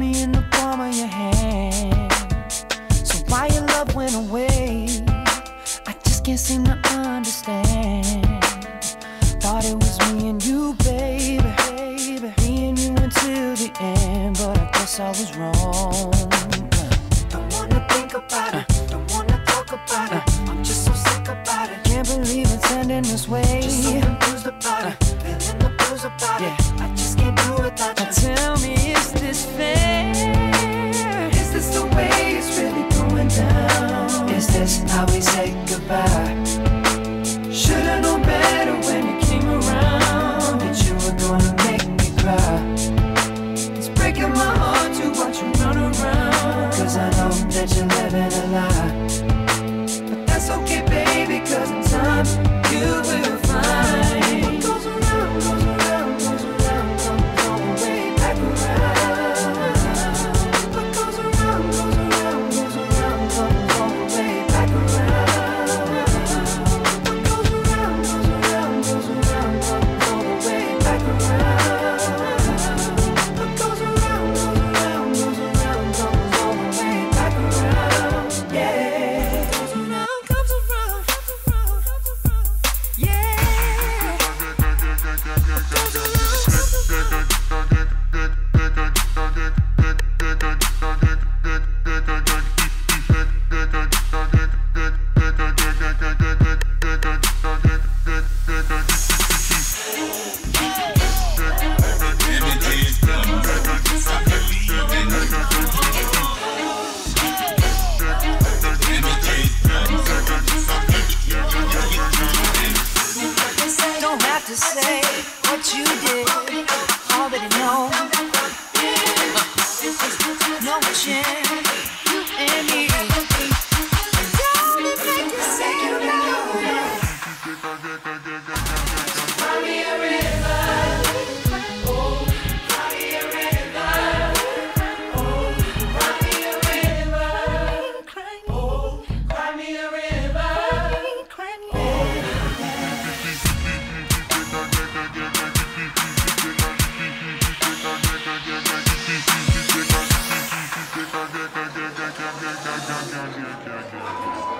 me in the palm of your hand. So why your love went away, I just can't seem to understand. Thought it was me and you, baby, me and you until the end, but I guess I was wrong. Don't wanna think about it, don't wanna talk about it. I'm just so sick about it. Can't believe it's ending this way. Just so confused about it, feeling the blues about it. I just can't do it without you. Tell me, is this fair? Is this the way it's really going down? Is this how we say goodbye? Should've known better when you came around, that you were gonna make me cry. It's breaking my heart to watch you run around, cause I know that you're living a lie. But that's okay, baby, cause in time you will find what goes around, goes around, goes around, comes all the way back around. What goes around, goes around, goes around, comes all the way back around. What goes around, goes around, goes around, comes all the way back around. What goes around, goes around, goes around, comes all the way back around. Yeah, goes around, comes around, yeah. Don't have to say what you did, already know. No chance, you and me. Don't it make you say you know? Cry me a river, oh, cry me a river, oh, cry me a river, oh, cry me a river, cry me a river. Yeah.